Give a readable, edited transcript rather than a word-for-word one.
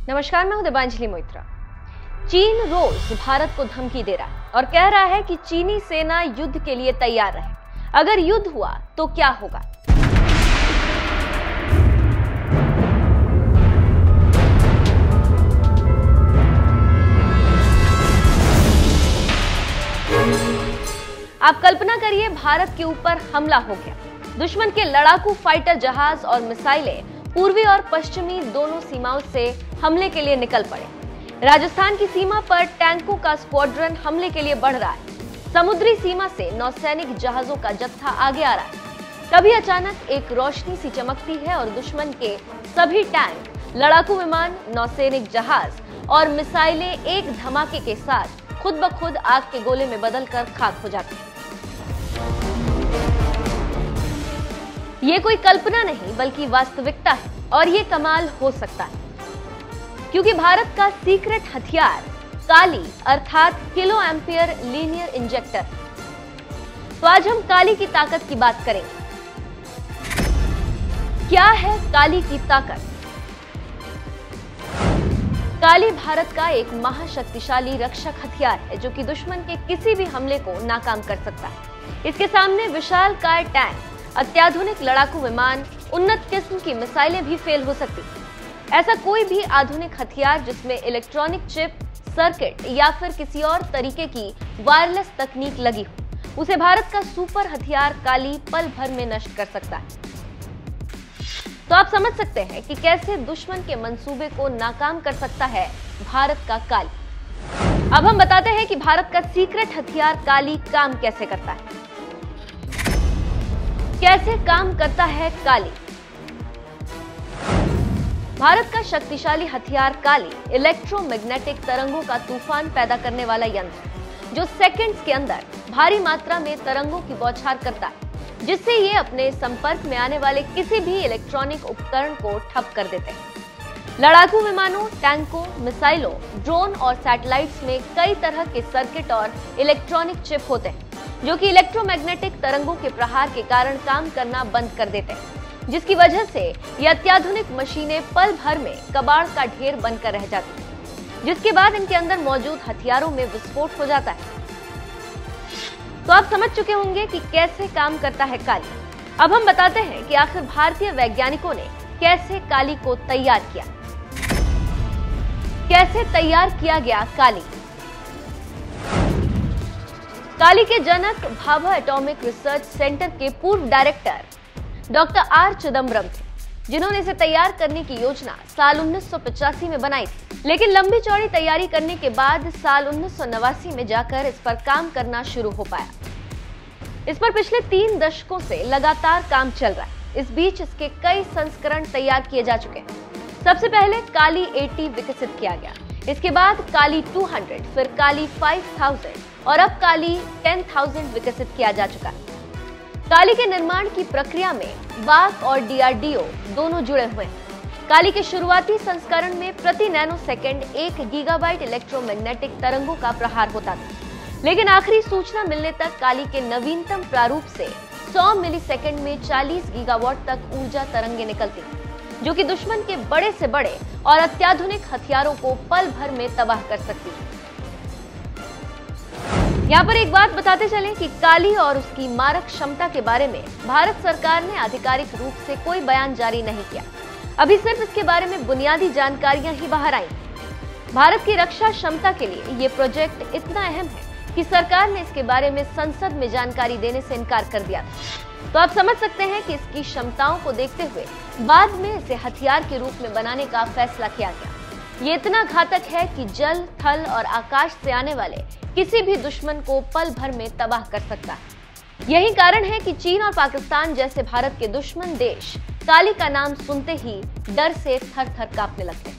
नमस्कार, मैं हूं दिबांजलि मोइत्रा। चीन रोज भारत को धमकी दे रहा है और कह रहा है कि चीनी सेना युद्ध के लिए तैयार रहे। अगर युद्ध हुआ तो क्या होगा? आप कल्पना करिए, भारत के ऊपर हमला हो गया। दुश्मन के लड़ाकू फाइटर जहाज और मिसाइलें पूर्वी और पश्चिमी दोनों सीमाओं से हमले के लिए निकल पड़े। राजस्थान की सीमा पर टैंकों का स्क्वाड्रन हमले के लिए बढ़ रहा है। समुद्री सीमा से नौसैनिक जहाजों का जत्था आगे आ रहा है। तभी अचानक एक रोशनी सी चमकती है और दुश्मन के सभी टैंक, लड़ाकू विमान, नौसैनिक जहाज और मिसाइलें एक धमाके के साथ खुद ब खुद आग के गोले में बदलकर खाक हो जाते हैं। ये कोई कल्पना नहीं बल्कि वास्तविकता है और ये कमाल हो सकता है क्योंकि भारत का सीक्रेट हथियार काली अर्थात किलो एम्पियर लीनियर इंजेक्टर। तो आज हम काली की ताकत की बात करेंगे। क्या है काली की ताकत? काली भारत का एक महाशक्तिशाली रक्षक हथियार है जो कि दुश्मन के किसी भी हमले को नाकाम कर सकता है। इसके सामने विशालकाय टैंक, अत्याधुनिक लड़ाकू विमान, उन्नत किस्म की मिसाइलें भी फेल हो सकती। ऐसा कोई भी आधुनिक हथियार जिसमें इलेक्ट्रॉनिक चिप, सर्किट या फिर किसी और तरीके की वायरलेस तकनीक लगी हो, उसे भारत का सुपर हथियार काली पल भर में नष्ट कर सकता है। तो आप समझ सकते हैं कि कैसे दुश्मन के मंसूबे को नाकाम कर सकता है भारत का काली। अब हम बताते हैं कि भारत का सीक्रेट हथियार काली काम कैसे करता है। कैसे काम करता है काली? भारत का शक्तिशाली हथियार काली इलेक्ट्रोमैग्नेटिक तरंगों का तूफान पैदा करने वाला यंत्र है जो सेकंड्स के अंदर भारी मात्रा में तरंगों की बौछार करता है, जिससे ये अपने संपर्क में आने वाले किसी भी इलेक्ट्रॉनिक उपकरण को ठप कर देते हैं। लड़ाकू विमानों, टैंकों, मिसाइलों, ड्रोन और सैटेलाइट्स में कई तरह के सर्किट और इलेक्ट्रॉनिक चिप होते हैं जो कि इलेक्ट्रोमैग्नेटिक तरंगों के प्रहार के कारण काम करना बंद कर देते हैं, जिसकी वजह से ये अत्याधुनिक मशीनें पल भर में कबाड़ का ढेर बनकर रह जाती हैं, जिसके बाद इनके अंदर मौजूद हथियारों में विस्फोट हो जाता है। तो आप समझ चुके होंगे कि कैसे काम करता है काली। अब हम बताते हैं कि आखिर भारतीय वैज्ञानिकों ने कैसे काली को तैयार किया। कैसे तैयार किया गया काली? काली के जनक भाभा एटॉमिक रिसर्च सेंटर के पूर्व डायरेक्टर डॉक्टर आर चिदम्बरम थे, जिन्होंने इसे तैयार करने की योजना साल 1985 में बनाई थी। लेकिन लंबी चौड़ी तैयारी करने के बाद साल 1989 में जाकर इस पर काम करना शुरू हो पाया। इस पर पिछले 3 दशकों से लगातार काम चल रहा है। इस बीच इसके कई संस्करण तैयार किए जा चुके हैं। सबसे पहले काली 80 विकसित किया गया, इसके बाद काली 200, फिर काली 5000 और अब काली 10,000 विकसित किया जा चुका है। काली के निर्माण की प्रक्रिया में वाक और डीआरडीओ दोनों जुड़े हुए हैं। काली के शुरुआती संस्करण में प्रति नैनो सेकेंड 1 गीगाबाइट इलेक्ट्रोमैग्नेटिक तरंगों का प्रहार होता था, लेकिन आखिरी सूचना मिलने तक काली के नवीनतम प्रारूप से 100 मिलीसेकेंड में 40 गीगावाट तक ऊर्जा तरंगें निकलती हैं, जो कि दुश्मन के बड़े से बड़े और अत्याधुनिक हथियारों को पल भर में तबाह कर सकती है। यहाँ पर एक बात बताते चलें कि काली और उसकी मारक क्षमता के बारे में भारत सरकार ने आधिकारिक रूप से कोई बयान जारी नहीं किया। अभी सिर्फ इसके बारे में बुनियादी जानकारियां ही बाहर आई। भारत की रक्षा क्षमता के लिए ये प्रोजेक्ट इतना अहम है कि सरकार ने इसके बारे में संसद में जानकारी देने से इनकार कर दिया था। तो आप समझ सकते हैं कि इसकी क्षमताओं को देखते हुए बाद में इसे हथियार के रूप में बनाने का फैसला किया गया। ये इतना घातक है कि जल, थल और आकाश से आने वाले किसी भी दुश्मन को पल भर में तबाह कर सकता है। यही कारण है कि चीन और पाकिस्तान जैसे भारत के दुश्मन देश काली का नाम सुनते ही डर से थर थर कांपने लगते हैं।